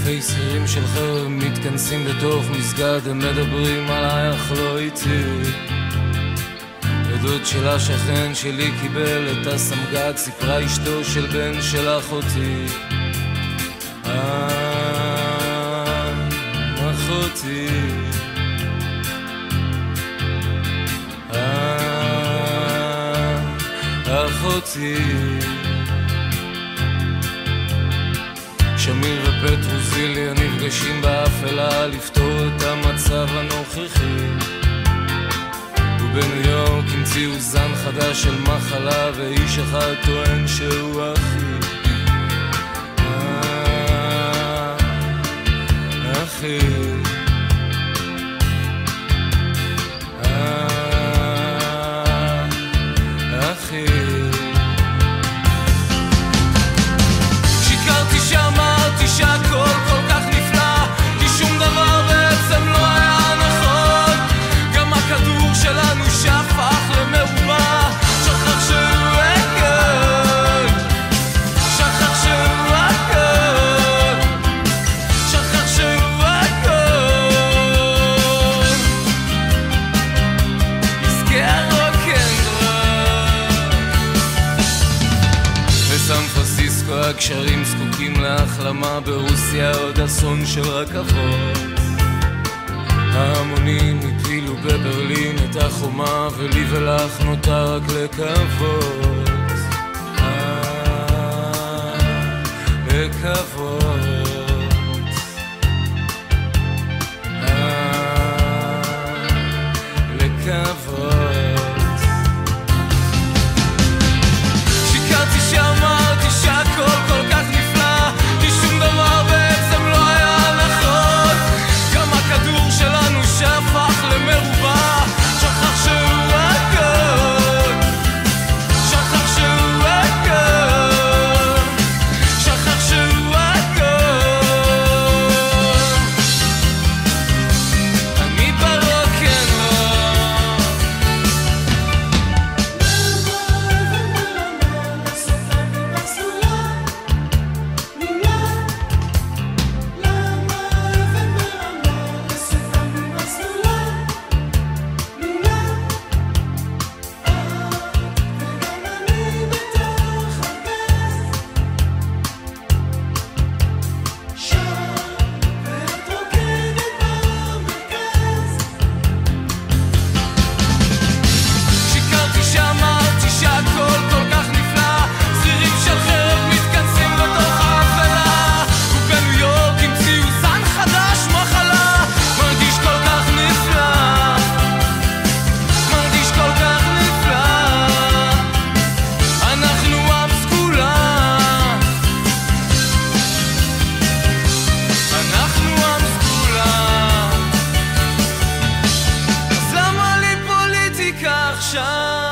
אלפי שכירים של חרב מתכנסים בתוך מסגד, הם מדברים עלייך לא איתי. הדוד של השכן שלי קיבל את הסמג"ד, סיפרה אשתו של בן של אחותי. אחותי, אחותי. שמיר ופטרוזיליה נפגשים באפלה לפתור את המצב הנוכחי, ובניו יורק המציאו זן חדש של מחלה, ואיש אחד טוען שהוא אחי. אחי, אחי. שיקרתי שאמרתי שהכל כל כך נפלא, כי שום דבר בעצם לא היה נכון. גם הכדור שלנו שהפך למרובע, שכח שהוא הכל, שכח שהוא הכל, שכח שהוא הכל. נזכר בסן פרנסיסקו הקשרים זקוקים להחלמה, ברוסיה עוד אסון של רכבות. ההמונים הפילו בברלין את החומה, ולי ולך נותר רק לקוות, לקוות, לקוות. שיקרתי שאמרתי שהכל כל כך נפלא, כי שום דבר בעצם לא היה נכון. גם הכדור שלנו שהפך למרובע, שכח שהוא הכל, שכח שהוא הכל, שכח שהוא הכל. אני ברוקנרול. שיקרתי שאמרתי שהכל כל כך נפלא, שכירים של חרב מתכנסים בתוך האפלה, ובניו יורק המציאו זן חדש מחלה. מרגיש כל כך נפלא, מרגיש כל כך נפלא. אנחנו עם סגולה, אנחנו עם סגולה. אז למה לי פוליטיקה עכשיו?